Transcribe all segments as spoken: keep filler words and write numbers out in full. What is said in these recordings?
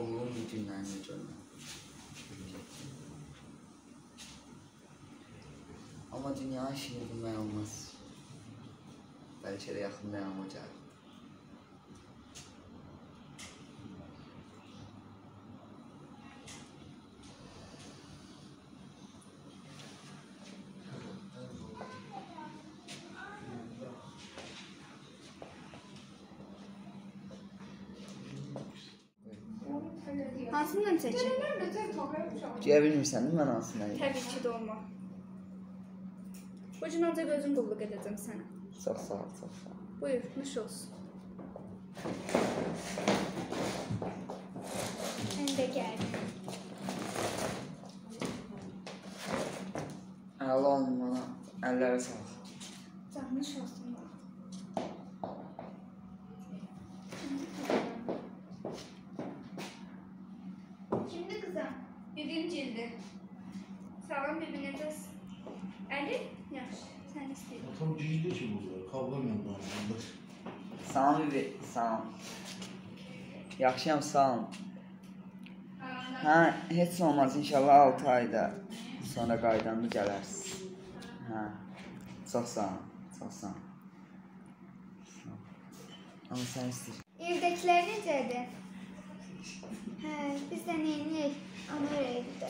Olduğum bir günlərini görmək. Amma dünya işini bilmək olmaz. Bəlkə də yaxında yanıma gəlir. Hansından seçim? Deyə bilmirsən, mən hansından yiyəm? Təbii ki, dolma. Bu gün ancaq özüm qulluq edəcəm sənə. Çox sağ ol, çox sağ ol. Buyur, nuş olsun. Sən də gəl. Əla olun bana, əllərə sağ ol. Can, nuş olsun. Kimdi qızım? Bibim cildi. Sağlam bibim necəsin? Əli? Yaxşı, sən istəyirəm. Tam cildi ki bunlar, kavlarla bağlıdır. Salam bibi, salam. Yaxşıyam, sağ olun. Hə, heç olmaz, inşallah altı ayda sonra qaydanda gələrsiniz. Hə, çox sağ olun, çox sağ olun. Amma sən istəyir. Evdəkilər necədir? Hə, biz də neyiniyik? Onlar evdə.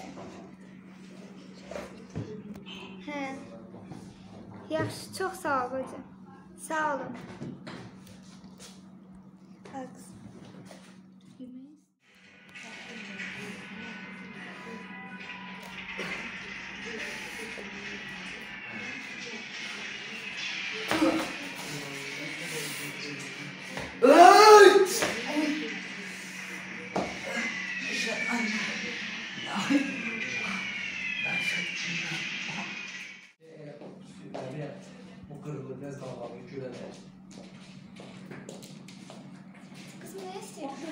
Hə. Yaxşı, çox sağ ol bacım. Sağ olun. Haqs. Bu kırılır, biraz daha var, güle de. Kızım ne istiyorsun?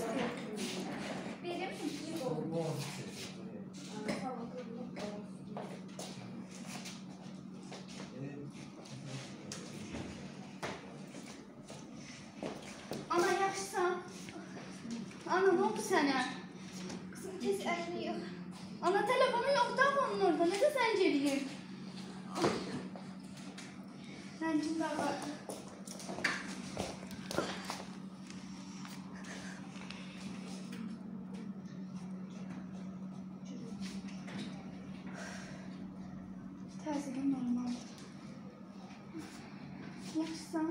Verir misin? Ana yaxşısan. Ana ne oldu sənə? Kızım tez əlini yığ. Ana telefonu yox da onun orada. Necə zəng eləyir? Zəncim də var. Təzədən normaldır. Yaxşısan?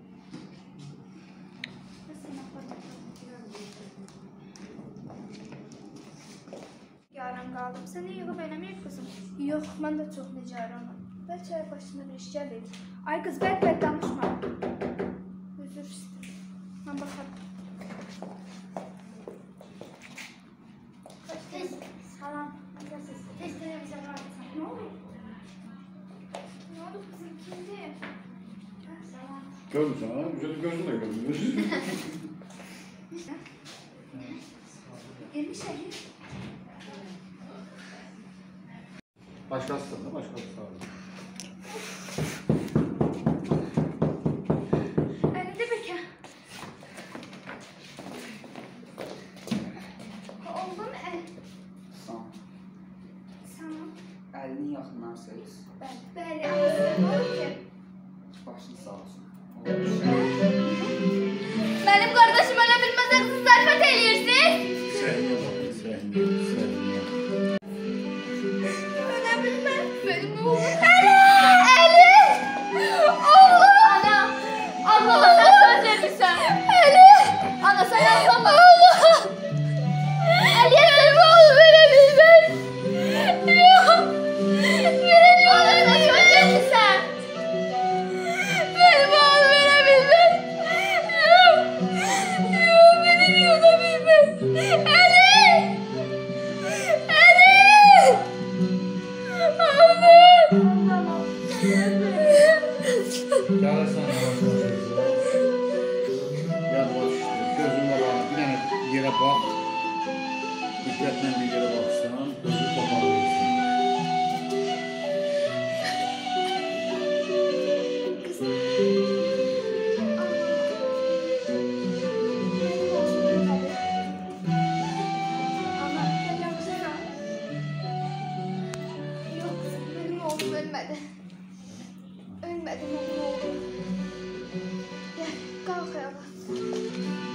Yarın qaldım. Səni yığıb eləməyib qızım? Yox, mən də çox nigaranam. Bəlkə başına bir iş gəlir. Ay qız, bəlkə danışma. Üzr istəyirəm. Mən baxarım. Tez, salam. Tez televizyon arasın. Ne oldu? Ne oldu kızım? Kimdir? Salam. Görmüşsün ha, güzel gözünle görmüş. Elmi şehir. Başkası da, başkası da. Əlində bəkə. Oldu mu əl? Sağ ol. Sağ. Əlini yaxından söz. Bəli, bəli, anası ne olur ki? Başın sağ olsun. Mənim qardaşım ölə bilməsə siz zərfət eləyirsiniz? Səhniyə bak, səhniyə, səhniyə. Ölə bilməz. Benim oğlum. Əli! Əli! Oğlum! Ana! Allah'a sen söz vermişsən. Əli! Ana sen Allah'ım. Oğlum! Əli benim oğlum ölə bilməz. Yok! Benim oğlum sen söz vermişsən. Benim oğlum ölə bilməz. Yok! Yok benim ölə bilməz. Əli! Əli! Yarasana başlasın. Yad baş işte, gözünle bak, bir tane yere bak. Dikkatle bir yere baksan, gözü toparlıyorsun. bilmədim onun oğlu. Gəl, qalx ayağa.